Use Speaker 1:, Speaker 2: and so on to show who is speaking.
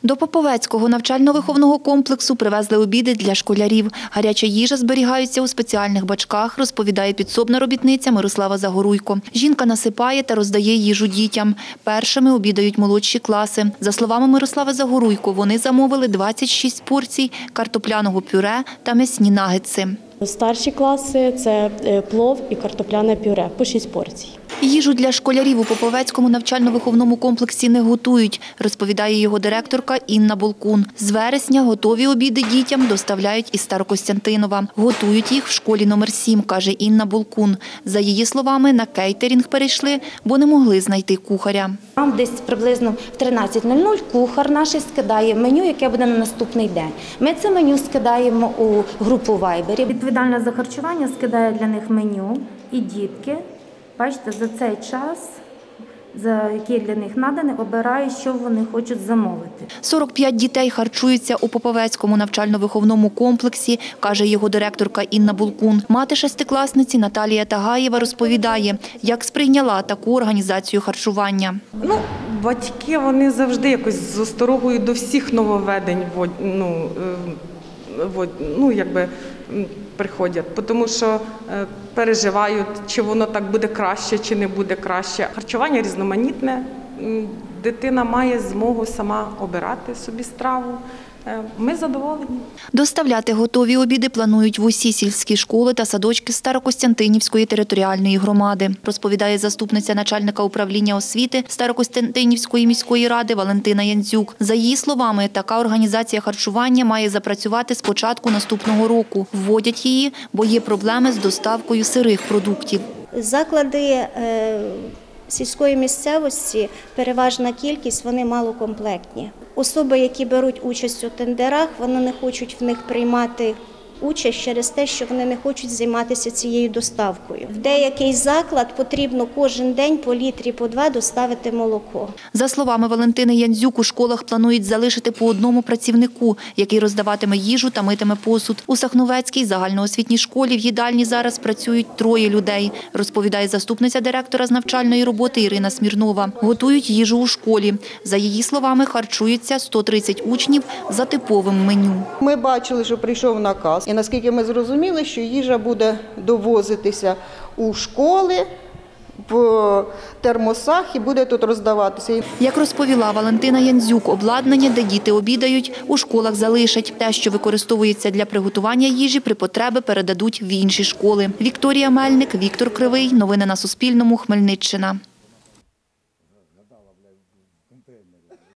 Speaker 1: До Поповецького навчально-виховного комплексу привезли обіди для школярів. Гаряча їжа зберігається у спеціальних бачках, розповідає підсобна робітниця Мирослава Загоруйко. Жінка насипає та роздає їжу дітям. Першими обідають молодші класи. За словами Мирослави Загоруйко, вони замовили 26 порцій картопляного пюре та м'ясні нагетси.
Speaker 2: Старші класи – це плов і картопляне пюре по 6 порцій.
Speaker 1: Їжу для школярів у Поповецькому навчально-виховному комплексі не готують, розповідає його директорка Інна Болкун. З вересня готові обіди дітям доставляють із Старокостянтинова. Готують їх в школі номер 7, каже Інна Болкун. За її словами, на кейтерінг перейшли, бо не могли знайти кухаря.
Speaker 3: Нам десь приблизно в 13:00 кухар наш скидає меню, яке буде на наступний день. Ми це меню скидаємо у групу Вайбері. Відповідальна за харчування скидає для них меню і дітки. Бачите, за цей час, за який для них наданий, обирають, що вони хочуть замовити.
Speaker 1: 45 дітей харчуються у Поповецькому навчально-виховному комплексі, каже його директорка Інна Болкун. Мати шестикласниці Наталія Тагаєва розповідає, як сприйняла таку організацію харчування.
Speaker 4: Батьки, вони завжди якось з осторогою до всіх нововведень приходять, тому що переживають, чи воно так буде краще, чи не буде краще. Харчування різноманітне, дитина має змогу сама обирати собі страву. Ми задоволені.
Speaker 1: Доставляти готові обіди планують в усі сільські школи та садочки Старокостянтинівської територіальної громади, розповідає заступниця начальника управління освіти Старокостянтинівської міської ради Валентина Яндзюк. За її словами, така організація харчування має запрацювати з початку наступного року. Вводять її, бо є проблеми з доставкою сирих продуктів.
Speaker 5: Заклади сільської місцевості, переважна кількість, вони малокомплектні. Особи, які беруть участь у тендерах, вони не хочуть в них приймати участь через те, що вони не хочуть займатися цією доставкою. В деякий заклад потрібно кожен день по літрі, по 2 доставити молоко.
Speaker 1: За словами Валентини Яндзюк, у школах планують залишити по одному працівнику, який роздаватиме їжу та митиме посуд. У Сахновецькій загальноосвітній школі в їдальні зараз працюють 3 людей, розповідає заступниця директора з навчальної роботи Ірина Смірнова. Готують їжу у школі. За її словами, харчуються 130 учнів за типовим меню.
Speaker 6: Ми бачили, що прийшов наказ. І наскільки ми зрозуміли, що їжа буде довозитися у школи в термосах і буде тут роздаватися.
Speaker 1: Як розповіла Валентина Яндзюк, обладнання, де діти обідають, у школах залишать. Те, що використовується для приготування їжі, при потребі передадуть в інші школи. Вікторія Мельник, Віктор Кривий. Новини на Суспільному. Хмельниччина.